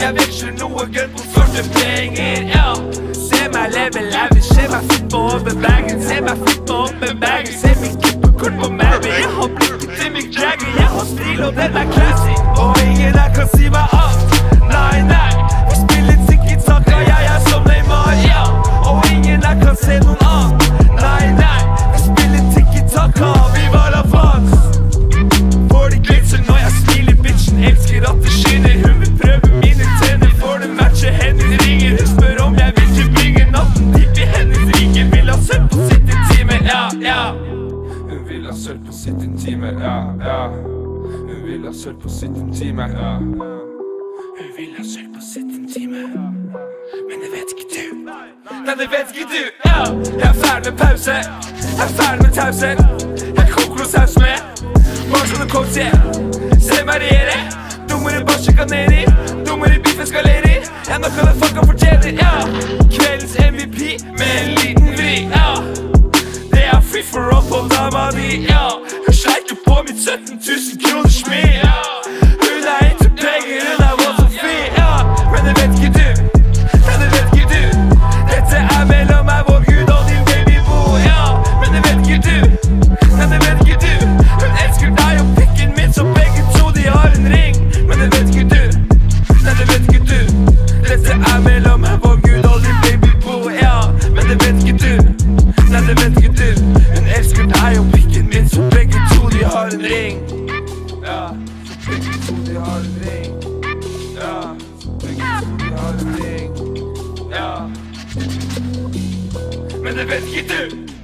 Jeg veksler noe gønn på sorte penger, ja. Se meg leve livet, se meg flippe over bagen. Se meg flippe opp med bagen, se meg kippe kort på Mabby. Jeg har blikket til Mick Jagger, jeg har stil og den er classy. Og ingen her kan si meg av, nei, nei. Vi spiller tiki-taka, jeg er som Neymar, ja. Og ingen her kan se noen annen, nei, nei. Vi spiller tiki-taka, vi var la fans. For det glitser når jeg smiler, bitchen elsker at det skinner. Hun vil prøve mine tenner, for det matcher hennes ringer. Hun spør om jeg vil tilbringe natten dyp i hennes ringer. Vil ha sølv på sitt intime, ja, ja. Hun vil ha sølv på sitt intime, ja, ja. Hun vil ha sølv på sitt intime, ja. Hun vil ha sølv på sitt intime, men det vet ikke du. Nei, det vet ikke du, ja. Jeg er ferdig med pause, jeg er ferdig med taushet. Jeg koker noe saus med bare sånne coach, yeah. Se meg regjere, dummere basje kanerer. Dummere biff eskalerer, jeg nok av det fucka fortjener, ja. Kveldens MVP med en liten vri, ja. Det er free for all på dama di, ja. Hun sleiker på mitt 17 000 kroner smil, ja. Hun er ikke penger, hun er vår Sofie, ja. Men det vet ikke du, nei det vet ikke du. Dette er mellom meg, vår Gud og din babyboo, ja. Men det vet ikke du, nei det vet ikke du. Hun elsker deg og pikken min, så begge to de har en ring. Men det vet ikke du, nei det vet ikke du. Dette er mellom meg, vår Gud og din babyboo, ja. Men det vet ikke du, nei det vet ikke du. Hun elsker deg og pikken min, så begge to de har en ring. Ja, så begge to de har en ring. Ja, så begge to de har en ring. Ja. Men det vet ikke du.